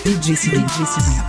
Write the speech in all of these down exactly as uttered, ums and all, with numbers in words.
دي جي سيدو دي جي سيدو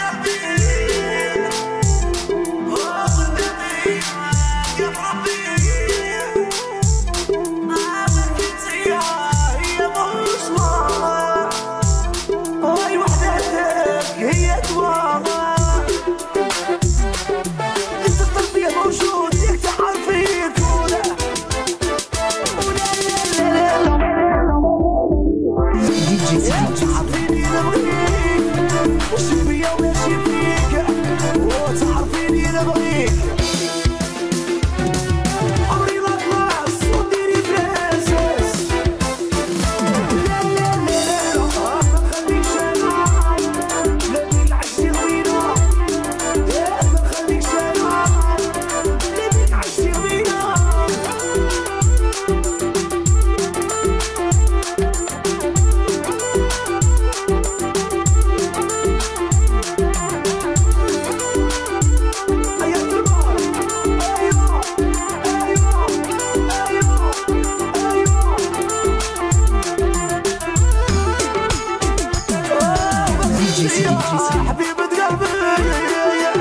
حبيبة قلبي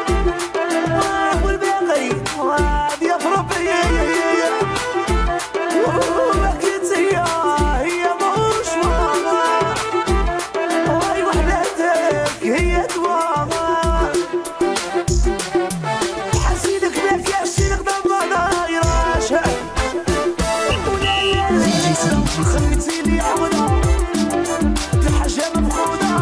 والباقي وادي افربي وبكيت هي هي مش ماما واي وحدتك هي دواما حسيدك لك يا شيخ دم دايرة خليتيني عبدا في حاجة مفقودة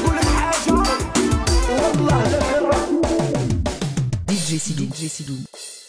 دي جي سيدو دي جي سيدو